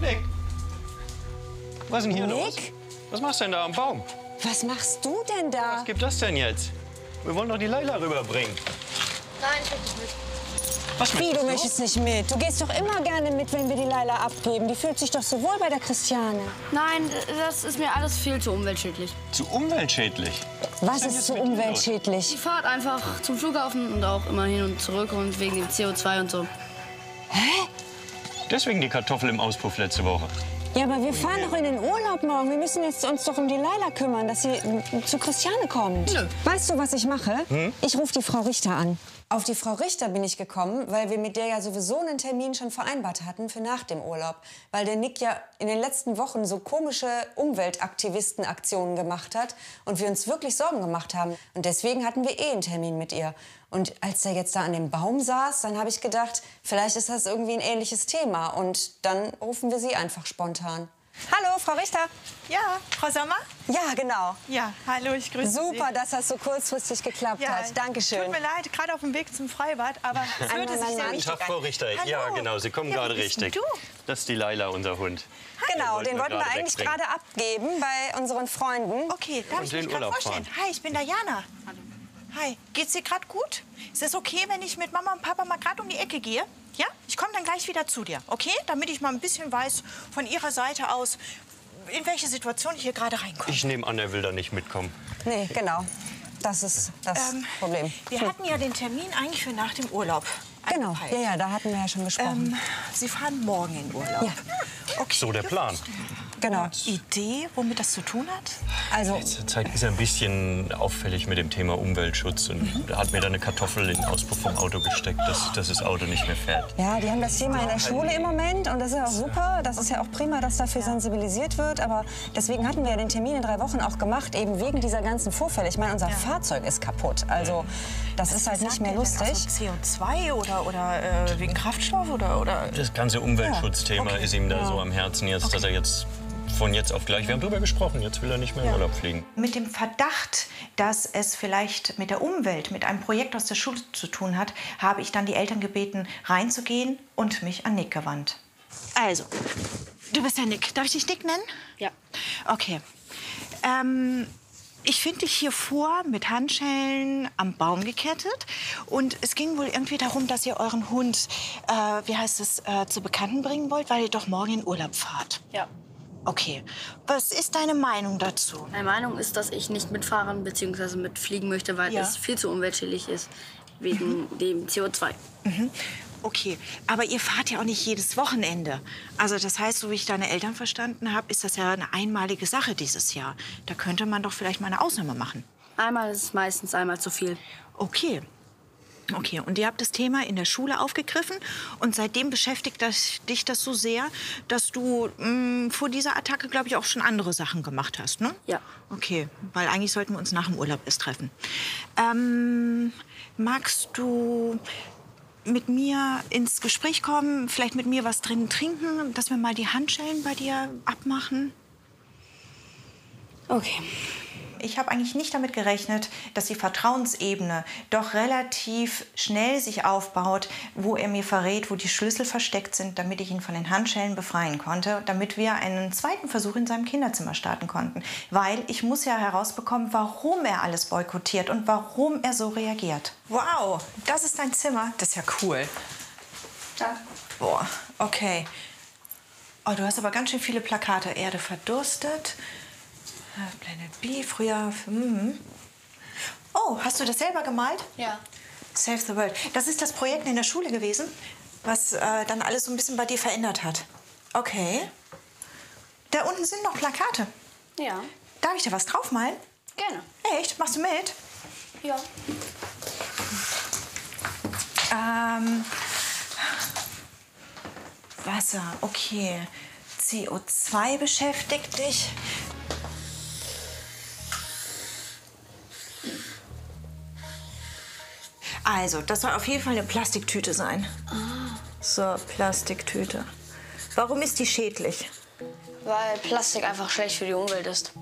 Nick. Was ist denn hier Nick? los? Was machst du denn da am Baum? Was machst du denn da? Was gibt das denn jetzt? Wir wollen doch die Leila rüberbringen. Nein, ich will nicht mit. Was Wie, du möchtest möchtest nicht mit? Du gehst doch immer gerne mit, wenn wir die Leila abgeben. Die fühlt sich doch so wohl bei der Christiane. Nein, das ist mir alles viel zu umweltschädlich. Zu umweltschädlich? Was denn ist jetzt so mit dir los? Die umweltschädlich? Fahrt einfach zum Flughafen und auch immer hin und zurück und wegen dem CO2 und so. Deswegen die Kartoffel im Auspuff letzte Woche. Ja, aber wir fahren doch in den Urlaub morgen. Wir müssen jetzt uns doch um die Leila kümmern, dass sie zu Christiane kommt. Nö. Weißt du, was ich mache? Ich rufe die Frau Richter an. Auf die Frau Richter bin ich gekommen, weil wir mit der ja sowieso einen Termin schon vereinbart hatten für nach dem Urlaub. Weil der Nick ja in den letzten Wochen so komische Umweltaktivistenaktionen gemacht hat und wir uns wirklich Sorgen gemacht haben. Und deswegen hatten wir einen Termin mit ihr. Und als er jetzt da an dem Baum saß, dann habe ich gedacht, vielleicht ist das irgendwie ein ähnliches Thema. Und dann rufen wir sie einfach spontan. Hallo, Frau Richter. Ja, Frau Sommer? Ja, genau. Ja, hallo, ich grüße Sie. Super, dass das so kurzfristig geklappt hat. Dankeschön. Tut mir leid, gerade auf dem Weg zum Freibad, aber es würde sich sehr Mann. wichtig Tag, Frau Richter. Hallo. Ja, genau, Sie kommen Ja, gerade wie bist denn richtig. du? Das ist die Leila, unser Hund. Genau, wollten den wir wollten wir gerade eigentlich wegbringen. gerade abgeben bei unseren Freunden. Okay, darf ich in mich den gerade Urlaub vorstellen? fahren. Hi, ich bin Diana. Hi, geht's dir gerade gut? Ist es okay, wenn ich mit Mama und Papa mal gerade um die Ecke gehe? Ja? Ich komme dann gleich wieder zu dir, okay? Damit ich mal ein bisschen weiß von Ihrer Seite aus, in welche Situation ich hier gerade reinkomme. Ich nehme an, er will da nicht mitkommen. Nee, genau. Das ist das Problem. Wir hatten ja den Termin eigentlich für nach dem Urlaub. Genau, angepeilt. ja, da hatten wir ja schon gesprochen. Sie fahren morgen in Urlaub. Ja. Okay. So der Plan. Genau. Idee, womit das zu tun hat? Also, Zurzeit ist er ein bisschen auffällig mit dem Thema Umweltschutz und er hat mir da eine Kartoffel in den Auspuff vom Auto gesteckt, dass das Auto nicht mehr fährt. ja, die haben das Thema in der Schule im Moment und das ist ja auch super. Das ist ja auch prima, dass dafür sensibilisiert wird. Aber deswegen hatten wir ja den Termin in 3 Wochen auch gemacht, eben wegen dieser ganzen Vorfälle. Ich meine, unser Fahrzeug ist kaputt. Also, das ist halt nicht mehr lustig. Also CO2 oder wegen Kraftstoff oder? Das ganze Umweltschutzthema Ja, okay. ist ihm da so am Herzen jetzt, dass er jetzt von jetzt auf gleich, wir haben drüber gesprochen, jetzt will er nicht mehr in Urlaub fliegen. Mit dem Verdacht, dass es vielleicht mit der Umwelt, mit einem Projekt aus der Schule zu tun hat, habe ich dann die Eltern gebeten, reinzugehen und mich an Nick gewandt. Also, du bist der Nick. Darf ich dich Nick nennen? Ja. Okay. Ich finde dich hier vor mit Handschellen am Baum gekettet. Und es ging wohl irgendwie darum, dass ihr euren Hund, zu Bekannten bringen wollt, weil ihr doch morgen in Urlaub fahrt. Ja. Okay. Was ist deine Meinung dazu? Meine Meinung ist, dass ich nicht mitfahren bzw. mitfliegen möchte, weil Ja. es viel zu umweltschädlich ist wegen dem CO2. Okay, aber ihr fahrt ja auch nicht jedes Wochenende. Also das heißt, so wie ich deine Eltern verstanden habe, ist das ja eine einmalige Sache dieses Jahr. Da könnte man doch vielleicht mal eine Ausnahme machen. Einmal ist es meistens einmal zu viel. Okay. Okay, und ihr habt das Thema in der Schule aufgegriffen und seitdem beschäftigt dich das so sehr, dass du vor dieser Attacke, glaube ich, auch schon andere Sachen gemacht hast, ne? Ja. Okay, weil eigentlich sollten wir uns nach dem Urlaub erst treffen. Magst du mit mir ins Gespräch kommen, vielleicht mit mir was drin trinken, dass wir mal die Handschellen bei dir abmachen? Okay. Ich habe eigentlich nicht damit gerechnet, dass die Vertrauensebene doch relativ schnell sich aufbaut, wo er mir verrät, wo die Schlüssel versteckt sind, damit ich ihn von den Handschellen befreien konnte, damit wir einen zweiten Versuch in seinem Kinderzimmer starten konnten. Weil ich muss ja herausbekommen, warum er alles boykottiert und warum er so reagiert. Wow, das ist dein Zimmer. Das ist ja cool. Danke. Boah, okay. Oh, du hast aber ganz schön viele Plakate. Erde verdurstet. Planet B, früher. Oh, hast du das selber gemalt? Ja. Save the World. Das ist das Projekt in der Schule gewesen, was dann alles so ein bisschen bei dir verändert hat. Okay. Da unten sind noch Plakate. Ja. Darf ich da was draufmalen? Gerne. Echt? Machst du mit? Ja. Wasser, okay. CO2 beschäftigt dich. Also, das soll auf jeden Fall eine Plastiktüte sein. So, Plastiktüte. Warum ist die schädlich? Weil Plastik einfach schlecht für die Umwelt ist.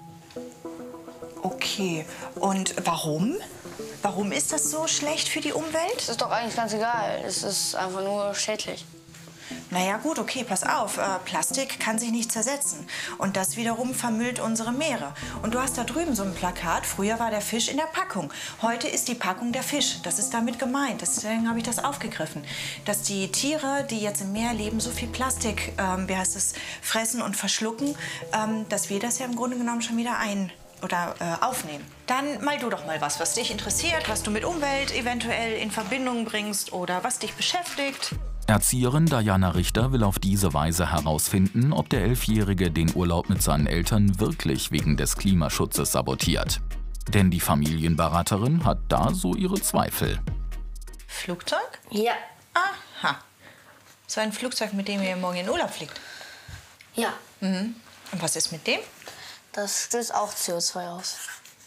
Okay. Und warum? Warum ist das so schlecht für die Das Umwelt? ist doch eigentlich ganz egal. Es ist einfach nur schädlich. Naja gut, okay, pass auf. Plastik kann sich nicht zersetzen. Und das wiederum vermüllt unsere Meere. Und du hast da drüben so ein Plakat. Früher war der Fisch in der Packung. Heute ist die Packung der Fisch. Das ist damit gemeint. Deswegen habe ich das aufgegriffen. Dass die Tiere, die jetzt im Meer leben, so viel Plastik, fressen und verschlucken, dass wir das ja im Grunde genommen schon wieder aufnehmen. Dann mal du doch mal was dich interessiert, was du mit Umwelt eventuell in Verbindung bringst oder was dich beschäftigt. Erzieherin Diana Richter will auf diese Weise herausfinden, ob der 11-Jährige den Urlaub mit seinen Eltern wirklich wegen des Klimaschutzes sabotiert. Denn die Familienberaterin hat da so ihre Zweifel. Flugzeug? Ja. Aha. So ein Flugzeug, mit dem ihr morgen in Urlaub fliegt? Ja. Mhm. Und was ist mit dem? Das stößt auch CO2 aus.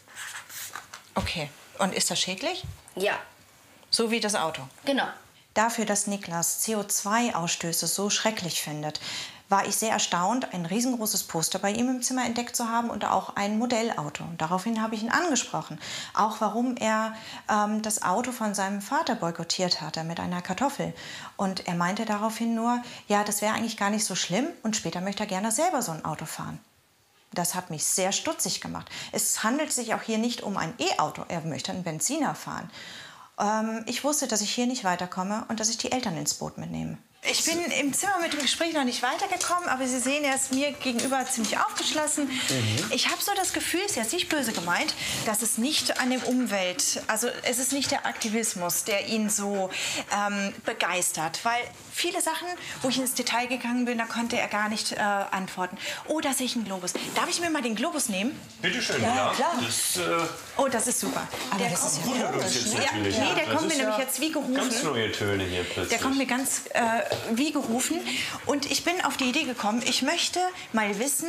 Okay. Und ist das schädlich? Ja. So wie das Auto? Genau. Dafür, dass Niklas CO2-Ausstöße so schrecklich findet, war ich sehr erstaunt, ein riesengroßes Poster bei ihm im Zimmer entdeckt zu haben und auch ein Modellauto. Und daraufhin habe ich ihn angesprochen. Auch warum er das Auto von seinem Vater boykottiert hatte mit einer Kartoffel. Und er meinte daraufhin nur, ja, das wäre eigentlich gar nicht so schlimm und später möchte er gerne selber so ein Auto fahren. Das hat mich sehr stutzig gemacht. Es handelt sich auch hier nicht um ein E-Auto, er möchte einen Benziner fahren. Ich wusste, dass ich hier nicht weiterkomme und dass ich die Eltern ins Boot mitnehme. Ich bin im Zimmer mit dem Gespräch noch nicht weitergekommen, aber Sie sehen, er ist mir gegenüber ziemlich aufgeschlossen. Ich habe so das Gefühl, ist jetzt nicht böse gemeint, dass es nicht an dem es ist nicht der Aktivismus, der ihn so begeistert. Weil viele Sachen, wo ich ins Detail gegangen bin, da konnte er gar nicht antworten. Oh, da sehe ich einen Globus. Darf ich mir mal den Globus nehmen? Bitte schön, Ja, klar. Oh, das ist super. Aber das ist ja komisch, ne? Nee, der kommt mir nämlich jetzt wie gerufen. Ganz neue Töne hier plötzlich. Der kommt mir ganz wie gerufen. Und ich bin auf die Idee gekommen, ich möchte mal wissen,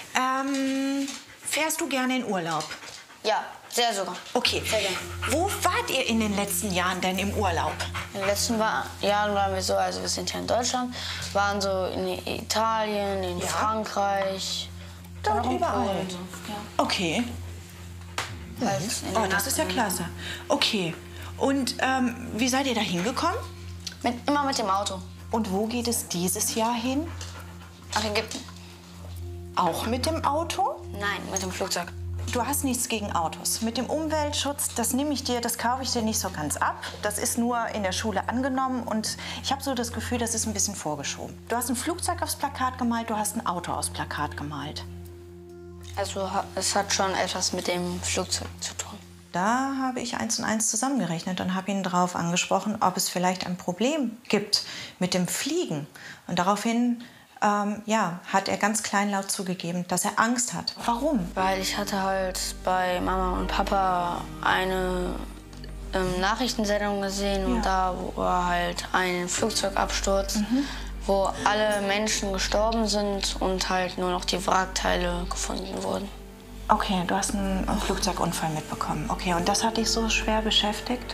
fährst du gerne in Urlaub? Ja, sehr sogar. Okay. Sehr gerne. Wo wart ihr in den letzten Jahren denn im Urlaub? In den letzten Jahren waren wir so, also wir sind hier in Deutschland, waren so in Italien, in Frankreich. Dort überall. Ja. Okay. Oh, das ist ja klasse. Okay. Und wie seid ihr da hingekommen? Immer mit dem Auto. Und wo geht es dieses Jahr hin? Nach Ägypten. Auch mit dem Auto? Nein, mit dem Flugzeug. Du hast nichts gegen Autos. Mit dem Umweltschutz, das kaufe ich dir nicht so ganz ab. Das ist nur in der Schule angenommen und ich habe so das Gefühl, das ist ein bisschen vorgeschoben. Du hast ein Flugzeug aufs Plakat gemalt, du hast ein Auto aufs Plakat gemalt. Also es hat schon etwas mit dem Flugzeug zu tun. Da habe ich 1 und 1 zusammengerechnet und habe ihn darauf angesprochen, ob es vielleicht ein Problem gibt mit dem Fliegen. Und daraufhin hat er ganz kleinlaut zugegeben, dass er Angst hat. Warum? Weil ich hatte halt bei Mama und Papa eine Nachrichtensendung gesehen und da war halt ein Flugzeugabsturz, wo alle Menschen gestorben sind und halt nur noch die Wrackteile gefunden wurden. Okay, du hast einen Flugzeugunfall mitbekommen. Okay, und das hat dich so schwer beschäftigt?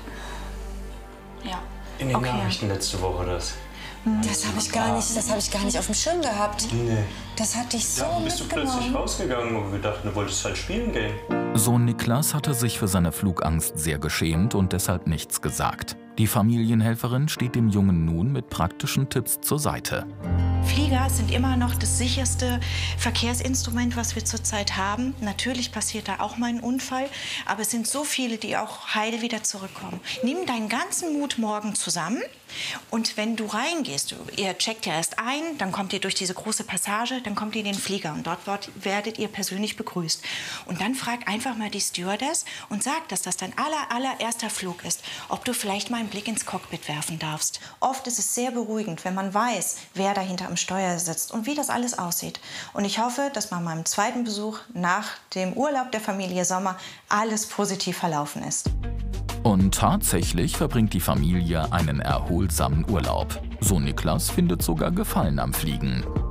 Ja. In den Nachrichten letzte Woche das. Das habe ich gar nicht auf dem Schirm gehabt. Nee. Das hat dich so Ja, bist du plötzlich mitgenommen. rausgegangen und wir dachten, du wolltest halt spielen gehen. Sohn Niklas hatte sich für seine Flugangst sehr geschämt und deshalb nichts gesagt. Die Familienhelferin steht dem Jungen nun mit praktischen Tipps zur Seite. Flieger sind immer noch das sicherste Verkehrsinstrument, was wir zurzeit haben. Natürlich passiert da auch mal ein Unfall, aber es sind so viele, die auch heil wieder zurückkommen. Nimm deinen ganzen Mut morgen zusammen und wenn du reingehst, ihr checkt ja erst ein, dann kommt ihr durch diese große Passage, dann kommt ihr in den Flieger und dort werdet ihr persönlich begrüßt. Und dann frag einfach mal die Stewardess und sag, dass das dein allererster Flug ist, ob du vielleicht mal einen Blick ins Cockpit werfen darfst. Oft ist es sehr beruhigend, wenn man weiß, wer dahinter am Steuer sitzt und wie das alles aussieht. Und ich hoffe, dass bei meinem zweiten Besuch nach dem Urlaub der Familie Sommer alles positiv verlaufen ist. Und tatsächlich verbringt die Familie einen erholsamen Urlaub. Sohn Niklas findet sogar Gefallen am Fliegen.